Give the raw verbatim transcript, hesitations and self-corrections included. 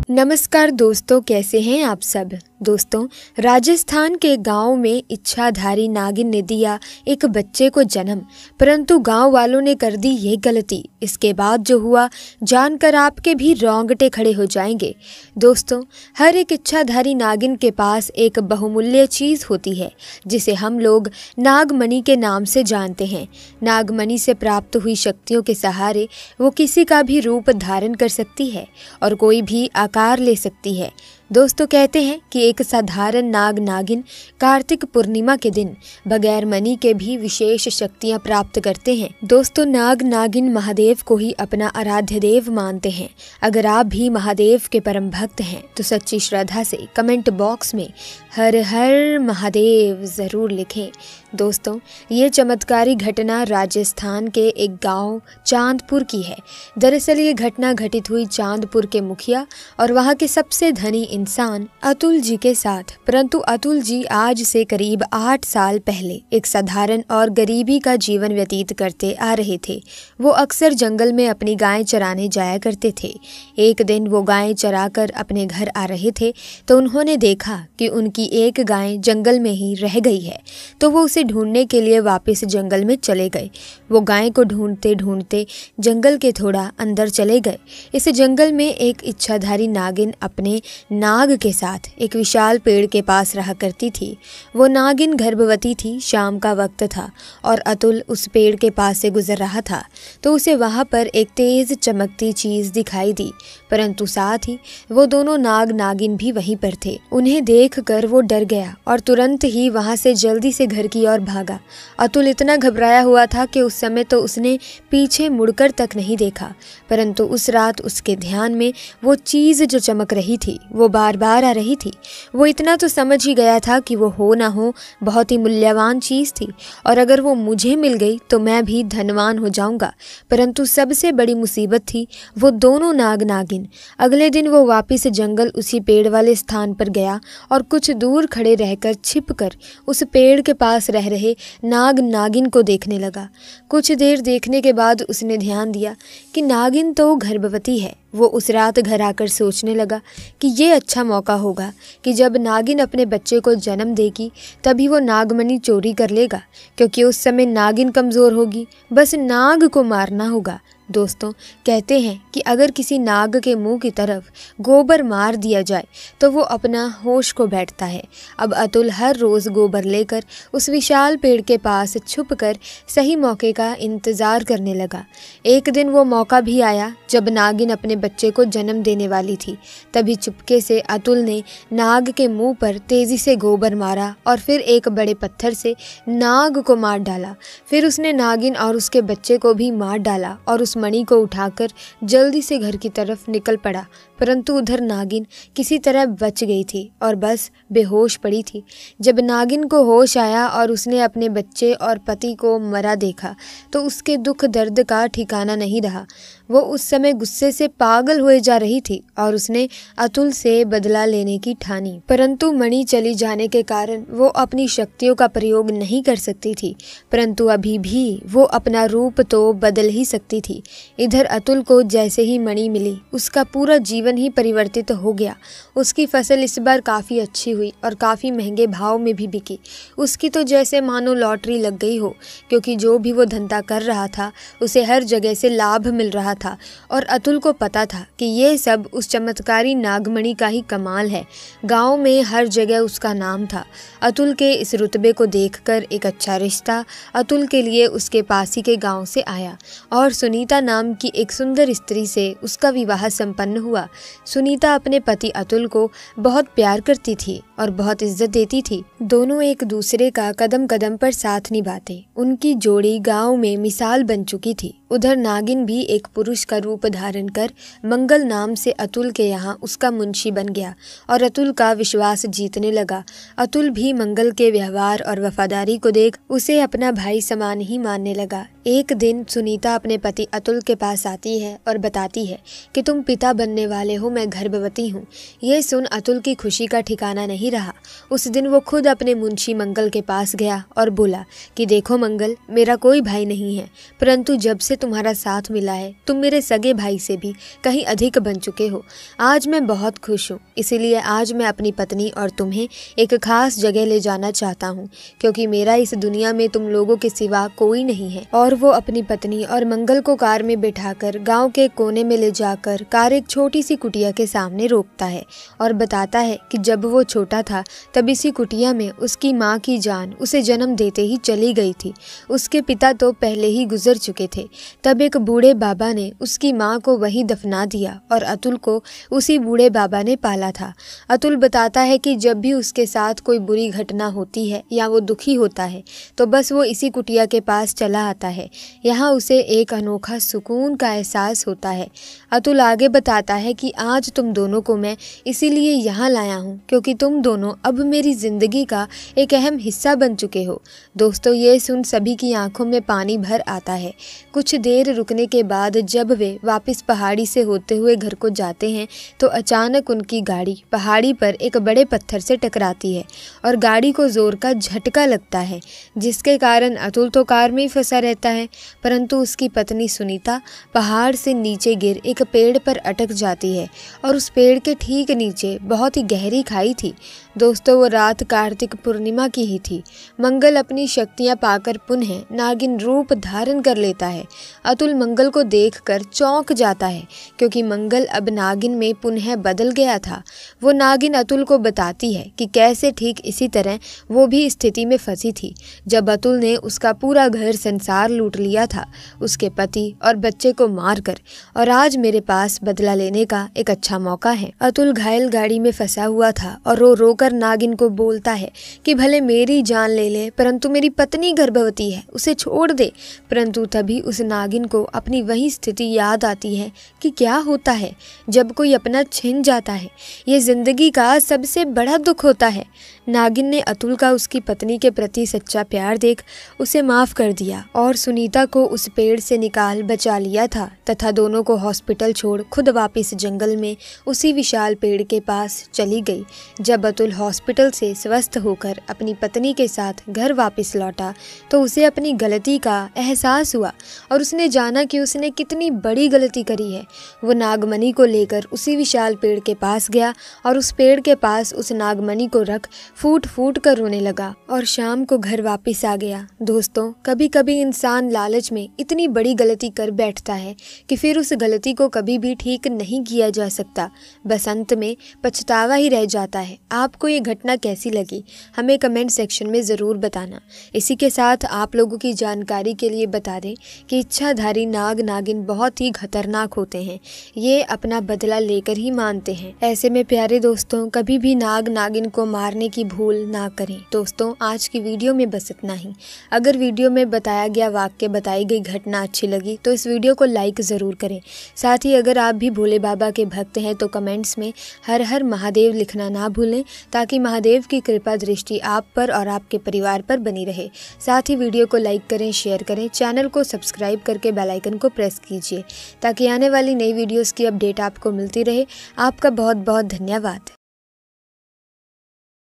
नमस्कार दोस्तों, कैसे हैं आप सब। दोस्तों, राजस्थान के गांव में इच्छाधारी नागिन ने दिया एक बच्चे को जन्म, परंतु गांव वालों ने कर दी ये गलती। इसके बाद जो हुआ जानकर आपके भी रोंगटे खड़े हो जाएंगे। दोस्तों, हर एक इच्छाधारी नागिन के पास एक बहुमूल्य चीज़ होती है जिसे हम लोग नागमणि के नाम से जानते हैं। नागमणि से प्राप्त हुई शक्तियों के सहारे वो किसी का भी रूप धारण कर सकती है और कोई भी आकार ले सकती है। दोस्तों, कहते हैं कि एक साधारण नाग नागिन कार्तिक पूर्णिमा के दिन बगैर मणि के भी विशेष शक्तियां प्राप्त करते हैं। दोस्तों, नाग नागिन महादेव को ही अपना आराध्य देव मानते हैं। अगर आप भी महादेव के परम भक्त हैं तो सच्ची श्रद्धा से कमेंट बॉक्स में हर हर महादेव ज़रूर लिखें। दोस्तों, ये चमत्कारी घटना राजस्थान के एक गांव चांदपुर की है। दरअसल ये घटना घटित हुई चांदपुर के मुखिया और वहां के सबसे धनी इंसान अतुल जी के साथ। परंतु अतुल जी आज से करीब आठ साल पहले एक साधारण और गरीबी का जीवन व्यतीत करते आ रहे थे। वो अक्सर जंगल में अपनी गायें चराने जाया करते थे। एक दिन वो गायें चराकर अपने घर आ रहे थे तो उन्होंने देखा कि उनकी एक गाय जंगल में ही रह गई है। तो वो उसे ढूंढने के लिए वापस जंगल में चले गए। वो गाय को ढूंढते ढूंढते जंगल के थोड़ा अंदर चले गए। इस जंगल में एक इच्छाधारी नागिन अपने नाग के साथ एक विशाल पेड़ के पास रहा करती थी। वो नागिन गर्भवती थी। शाम का वक्त था और अतुल उस पेड़ के पास से गुजर रहा था तो उसे वहां पर एक तेज चमकती चीज दिखाई दी, परंतु साथ ही वो दोनों नाग नागिन भी वहीं पर थे। उन्हें देखकर वो डर गया और तुरंत ही वहां से जल्दी से घर की ओर भागा। अतुल इतना घबराया हुआ था कि उस समय तो उसने पीछे मुड़कर तक नहीं देखा, परंतु उस रात उसके ध्यान में वो चीज जो चमक रही थी वो बार बार आ रही थी। वो इतना तो समझ ही गया था कि वो हो ना हो बहुत ही मूल्यवान चीज थी और अगर वो मुझे मिल गई तो मैं भी धनवान हो जाऊंगा। परंतु सबसे बड़ी मुसीबत थी वो दोनों नाग नागिन। अगले दिन वो वापिस जंगल उसी पेड़ वाले स्थान पर गया और कुछ दूर खड़े रहकर छिपकर उस पेड़ के पास रह रहे नाग नागिन को देखने लगा। कुछ देर देखने के बाद उसने ध्यान दिया कि नागिन तो गर्भवती है। वो उस रात घर आकर सोचने लगा कि ये अच्छा मौका होगा कि जब नागिन अपने बच्चे को जन्म देगी तभी वो नागमणि चोरी कर लेगा, क्योंकि उस समय नागिन कमज़ोर होगी। बस नाग को मारना होगा। दोस्तों, कहते हैं कि अगर किसी नाग के मुंह की तरफ गोबर मार दिया जाए तो वो अपना होश खो बैठता है। अब अतुल हर रोज़ गोबर लेकर उस विशाल पेड़ के पास छुपकर सही मौके का इंतज़ार करने लगा। एक दिन वो मौका भी आया जब नागिन अपने बच्चे को जन्म देने वाली थी। तभी चुपके से अतुल ने नाग के मुंह पर तेज़ी से गोबर मारा और फिर एक बड़े पत्थर से नाग को मार डाला। फिर उसने नागिन और उसके बच्चे को भी मार डाला और उस मणि को उठाकर जल्दी से घर की तरफ निकल पड़ा। परंतु उधर नागिन किसी तरह बच गई थी और बस बेहोश पड़ी थी। जब नागिन को होश आया और उसने अपने बच्चे और पति को मरा देखा तो उसके दुख दर्द का ठिकाना नहीं रहा। वो उस समय गुस्से से पागल हुए जा रही थी और उसने अतुल से बदला लेने की ठानी। परंतु मणि चली जाने के कारण वो अपनी शक्तियों का प्रयोग नहीं कर सकती थी, परंतु अभी भी वो अपना रूप तो बदल ही सकती थी। इधर अतुल को जैसे ही मणि मिली उसका पूरा जीवन ही परिवर्तित हो गया। उसकी फसल इस बार काफ़ी अच्छी हुई और काफ़ी महंगे भाव में भी बिकी। उसकी तो जैसे मानो लॉटरी लग गई हो, क्योंकि जो भी वो धंधा कर रहा था उसे हर जगह से लाभ मिल रहा था और अतुल को पता था कि ये सब उस चमत्कारी नागमणि का ही कमाल है। गांव में हर जगह उसका नाम था। अतुल के इस रुतबे को देखकर एक अच्छा रिश्ता अतुल के लिए उसके पास ही के गांव से आया और सुनीता नाम की एक सुंदर स्त्री से उसका विवाह संपन्न हुआ। सुनीता अपने पति अतुल को बहुत प्यार करती थी और बहुत इज्जत देती थी। दोनों एक दूसरे का कदम कदम पर साथ निभाते। उनकी जोड़ी गांव में मिसाल बन चुकी थी। उधर नागिन भी एक पुरुष का रूप धारण कर मंगल नाम से अतुल के यहाँ उसका मुंशी बन गया और अतुल का विश्वास जीतने लगा। अतुल भी मंगल के व्यवहार और वफादारी को देख उसे अपना भाई समान ही मानने लगा। एक दिन सुनीता अपने पति अतुल के पास आती है और बताती है कि तुम पिता बनने वाले हो, मैं गर्भवती हूँ। ये सुन अतुल की खुशी का ठिकाना नहीं रहा। उस दिन वो खुद अपने मुंशी मंगल के पास गया और बोला कि देखो मंगल, मेरा कोई भाई नहीं है, परंतु जब से तुम्हारा साथ मिला है तुम मेरे सगे भाई से भी कहीं अधिक बन चुके हो। आज मैं बहुत खुश हूँ, इसीलिए आज मैं अपनी पत्नी और तुम्हें एक खास जगह ले जाना चाहता हूँ, क्योंकि मेरा इस दुनिया में तुम लोगों के सिवा कोई नहीं है। और वो अपनी पत्नी और मंगल को कार में बिठाकर गाँव के कोने में ले जाकर कार एक छोटी सी कुटिया के सामने रोकता है और बताता है कि जब वो छोटा था तब इसी कुटिया में उसकी माँ की जान उसे जन्म देते ही चली गई थी। उसके पिता तो पहले ही गुजर चुके थे। तब एक बूढ़े बाबा ने उसकी माँ को वहीं दफना दिया और अतुल को उसी बूढ़े बाबा ने पाला था। अतुल बताता है कि जब भी उसके साथ कोई बुरी घटना होती है या वो दुखी होता है तो बस वो इसी कुटिया के पास चला आता है। यहाँ उसे एक अनोखा सुकून का एहसास होता है। अतुल आगे बताता है कि आज तुम दोनों को मैं इसीलिए यहाँ लाया हूँ क्योंकि तुम दोनों अब मेरी ज़िंदगी का एक अहम हिस्सा बन चुके हो। दोस्तों, ये सुन सभी की आंखों में पानी भर आता है। कुछ देर रुकने के बाद जब वे वापस पहाड़ी से होते हुए घर को जाते हैं तो अचानक उनकी गाड़ी पहाड़ी पर एक बड़े पत्थर से टकराती है और गाड़ी को जोर का झटका लगता है, जिसके कारण अतुल तो कार में ही फंसा रहता है, परंतु उसकी पत्नी सुनीता पहाड़ से नीचे गिर एक पेड़ पर अटक जाती है और उस पेड़ के ठीक नीचे बहुत ही गहरी खाई थी। दोस्तों, वो रात कार्तिक पूर्णिमा की ही थी। मंगल अपनी शक्तियां पाकर पुनः नागिन रूप धारण कर लेता है। अतुल मंगल को देखकर चौंक जाता है क्योंकि मंगल अब नागिन में पुनः बदल गया था। वो नागिन अतुल को बताती है कि कैसे ठीक इसी तरह वो भी स्थिति में फंसी थी जब अतुल ने उसका पूरा घर संसार लूट लिया था, उसके पति और बच्चे को मारकर, और आज मेरे पास बदला लेने का एक अच्छा मौका है। अतुल घायल गाड़ी में फंसा हुआ था और रो रोकर नागिन को बोलता है कि भले मेरी जान ले ले परंतु मेरी पत्नी गर्भवती है, उसे छोड़ दे। परंतु तभी उस नागिन को अपनी वही स्थिति याद आती है कि क्या होता है जब कोई अपना छिन जाता है। ये जिंदगी का सबसे बड़ा दुख होता है। नागिन ने अतुल का उसकी पत्नी के प्रति सच्चा प्यार देख उसे माफ कर दिया और सुनीता को उस पेड़ से निकाल बचा लिया था तथा दोनों को हॉस्पिटल छोड़ खुद वापस जंगल में उसी विशाल पेड़ के पास चली गई। जब अतुल हॉस्पिटल से स्वस्थ होकर अपनी पत्नी के साथ घर वापस लौटा तो उसे अपनी गलती का एहसास हुआ और उसने जाना कि उसने कितनी बड़ी गलती करी है। वो नागमणि को लेकर उसी विशाल पेड़ के पास गया और उस पेड़ के पास उस नागमणि को रख फूट फूट कर रोने लगा और शाम को घर वापस आ गया। दोस्तों, कभी कभी इंसान लालच में इतनी बड़ी गलती कर बैठता है कि फिर उस गलती को कभी भी ठीक नहीं किया जा सकता, बस अंत में पछतावा ही रह जाता है। आपको ये घटना कैसी लगी हमें कमेंट सेक्शन में ज़रूर बताना। इसी के साथ आप लोगों की जानकारी के लिए बता दें कि इच्छाधारी नाग नागिन बहुत ही खतरनाक होते हैं। ये अपना बदला लेकर ही मानते हैं। ऐसे में प्यारे दोस्तों, कभी भी नाग नागिन को मारने की भूल ना करें। दोस्तों, आज की वीडियो में बस इतना ही। अगर वीडियो में बताया गया वाक्य, बताई गई घटना अच्छी लगी तो इस वीडियो को लाइक ज़रूर करें। साथ ही अगर आप भी भोले बाबा के भक्त हैं तो कमेंट्स में हर हर महादेव लिखना ना भूलें, ताकि महादेव की कृपा दृष्टि आप पर और आपके परिवार पर बनी रहे। साथ ही वीडियो को लाइक करें, शेयर करें, चैनल को सब्सक्राइब करके बेल आइकन को प्रेस कीजिए ताकि आने वाली नई वीडियोज़ की अपडेट आपको मिलती रहे। आपका बहुत बहुत धन्यवाद।